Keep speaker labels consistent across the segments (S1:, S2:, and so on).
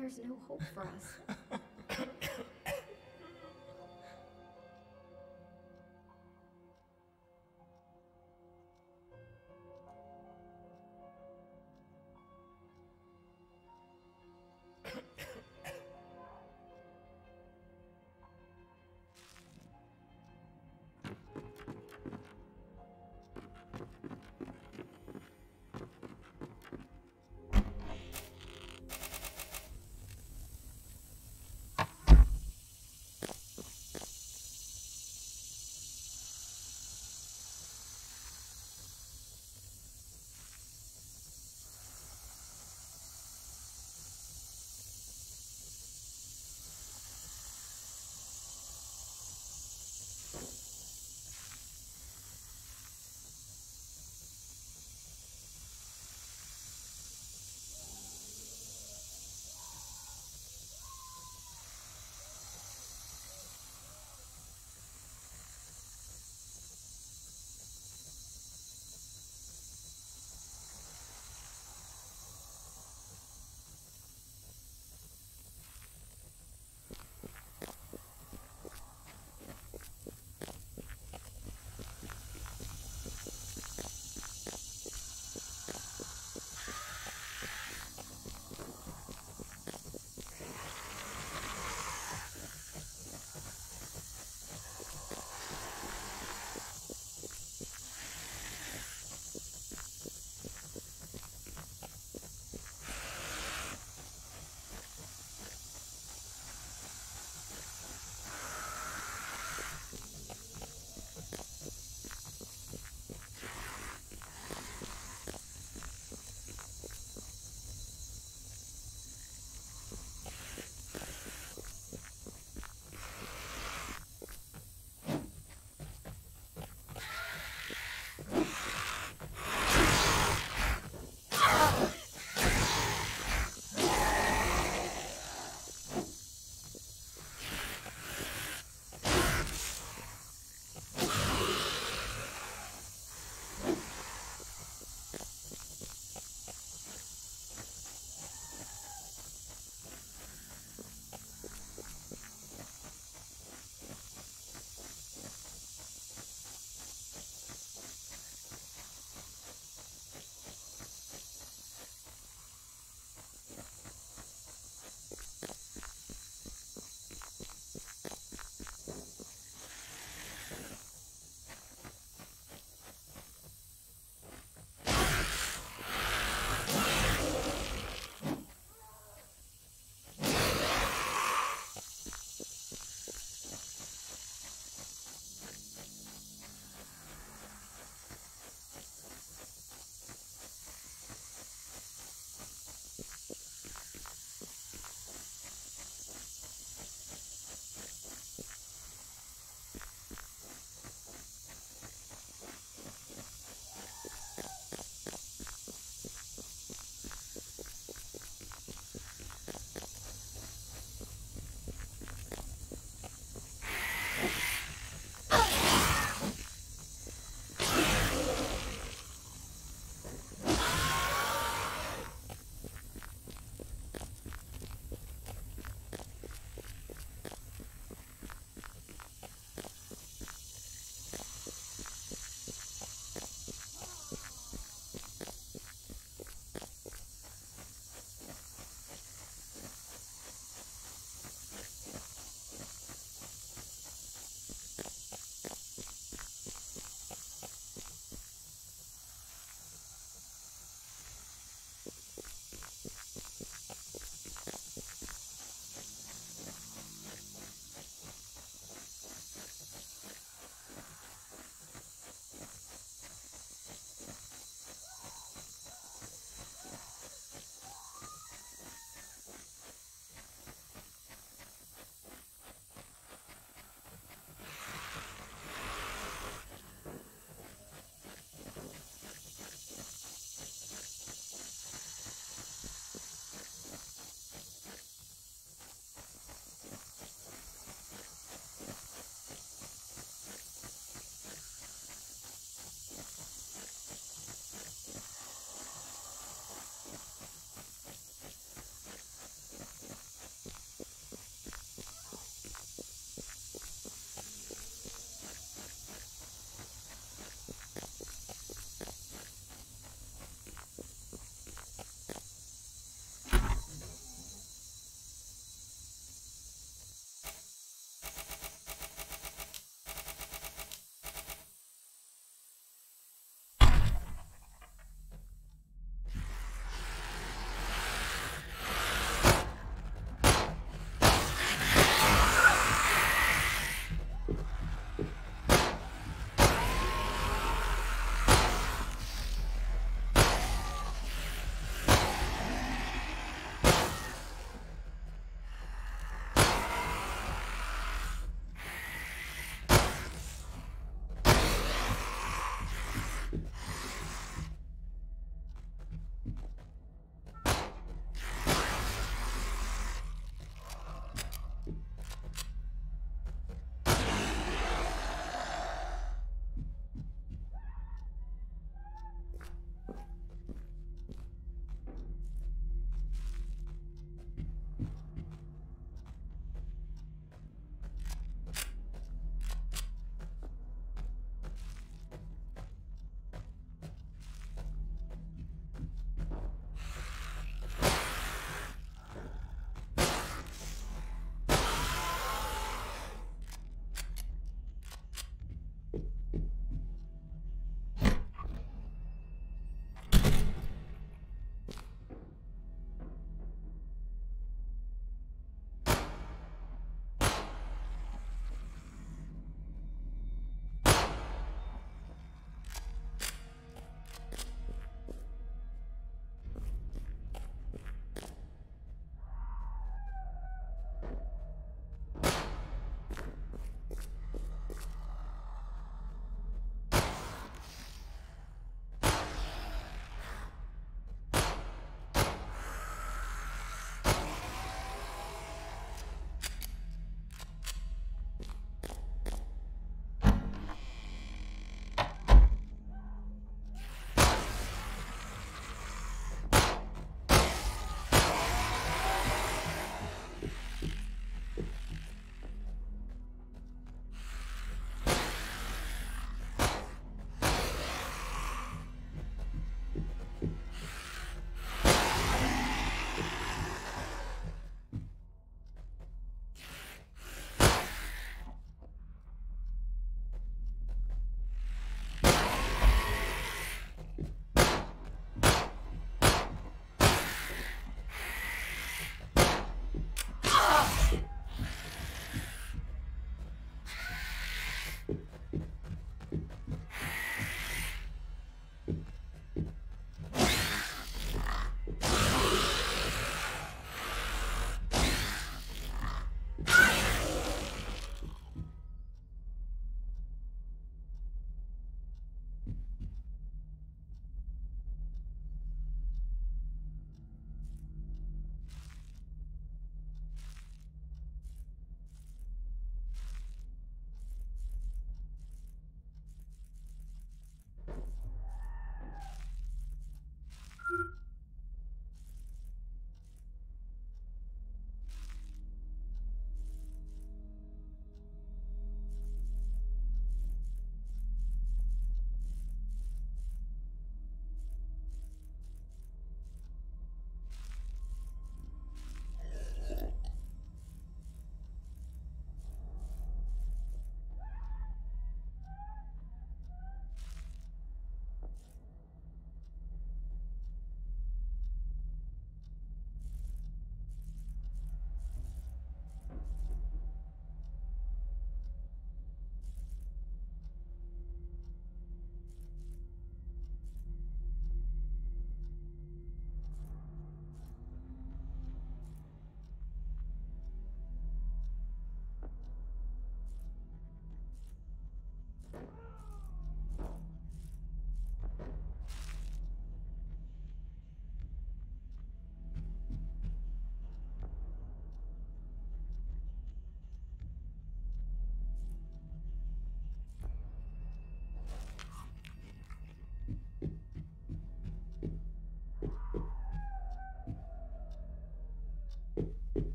S1: there's no hope for us.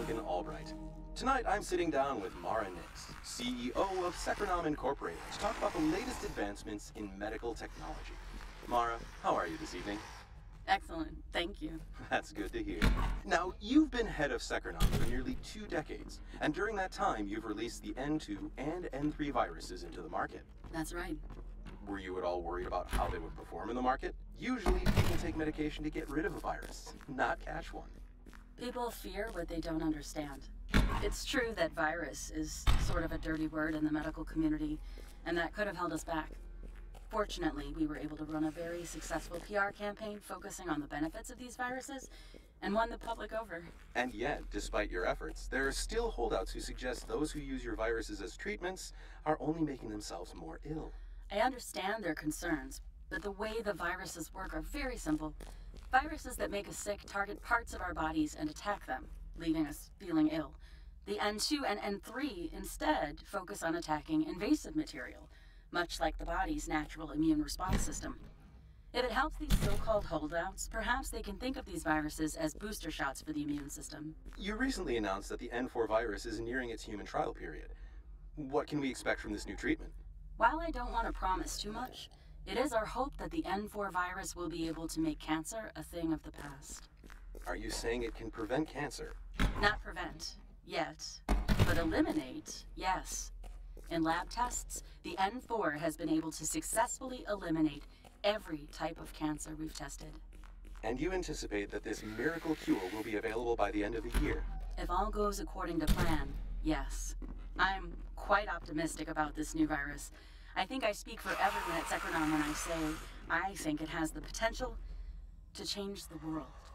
S2: Duncan Albright. Tonight I'm sitting down with Mara Nix, CEO of Securenom Incorporated, to talk about the latest advancements in medical technology. Mara, how are you this evening?
S3: Excellent, thank you.
S2: That's good to hear. Now, you've been head of Securenom for nearly 2 decades, and during that time you've released the N2 and N3 viruses into the market.
S3: That's right.
S2: Were you at all worried about how they would perform in the market? Usually people take medication to get rid of a virus, not catch one.
S3: People fear what they don't understand. It's true that virus is sort of a dirty word in the medical community, and that could have held us back. Fortunately, we were able to run a very successful PR campaign focusing on the benefits of these viruses and won the public over.
S2: And yet, despite your efforts, there are still holdouts who suggest those who use your viruses as treatments are only making themselves more ill.
S3: I understand their concerns, but the way the viruses work are very simple. Viruses that make us sick target parts of our bodies and attack them, leaving us feeling ill. The N2 and N3 instead focus on attacking invasive material, much like the body's natural immune response system. If it helps these so-called holdouts, perhaps they can think of these viruses as booster shots for the immune system.
S2: You recently announced that the N4 virus is nearing its human trial period. What can we expect from this new treatment?
S3: While I don't want to promise too much, it is our hope that the N4 virus will be able to make cancer a thing of the past.
S2: Are you saying it can prevent cancer?
S3: Not prevent, yet, but eliminate, yes. In lab tests, the N4 has been able to successfully eliminate every type of cancer we've tested.
S2: And you anticipate that this miracle cure will be available by the end of the year?
S3: If all goes according to plan, yes. I'm quite optimistic about this new virus. I think I speak for everyone at Securenom when I say I think it has the potential to change the world.